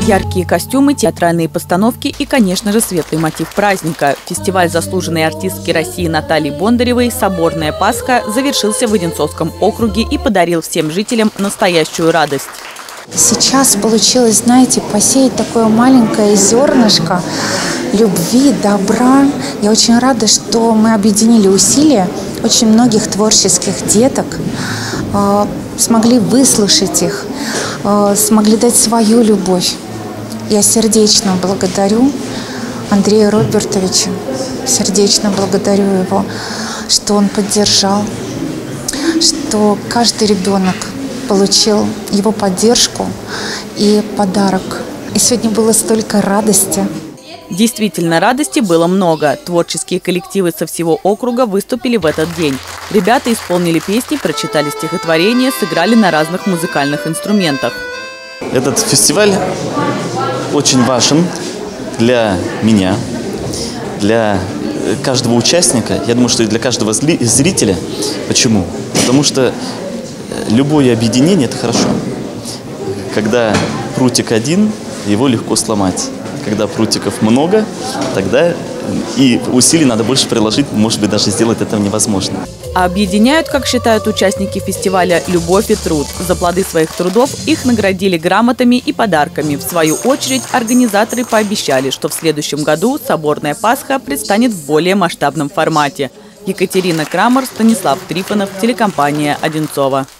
Яркие костюмы, театральные постановки и, конечно же, светлый мотив праздника. Фестиваль заслуженной артистки России Натальи Бондаревой «Соборная Пасха» завершился в Одинцовском округе и подарил всем жителям настоящую радость. Сейчас получилось, знаете, посеять такое маленькое зернышко любви, добра. Я очень рада, что мы объединили усилия очень многих творческих деток, смогли выслушать их, смогли дать свою любовь. Я сердечно благодарю Андрея Робертовича, сердечно благодарю его, что он поддержал, что каждый ребенок получил его поддержку и подарок. И сегодня было столько радости. Действительно, радости было много. Творческие коллективы со всего округа выступили в этот день. Ребята исполнили песни, прочитали стихотворения, сыграли на разных музыкальных инструментах. Этот фестиваль очень важен для меня, для каждого участника. Я думаю, что и для каждого зрителя. Почему? Потому что любое объединение – это хорошо. Когда прутик один, его легко сломать. Когда прутиков много, тогда и усилий надо больше приложить, может быть, даже сделать это невозможно. А объединяют, как считают участники фестиваля, любовь и труд. За плоды своих трудов их наградили грамотами и подарками. В свою очередь, организаторы пообещали, что в следующем году «Соборная Пасха» предстанет в более масштабном формате. Екатерина Крамер, Станислав Трифонов, телекомпания «Одинцово».